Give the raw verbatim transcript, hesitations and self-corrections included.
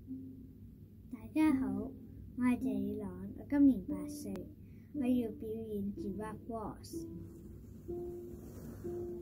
大家好，我係謝以朗，我今年八歲，我要表演 Giraffe Waltz。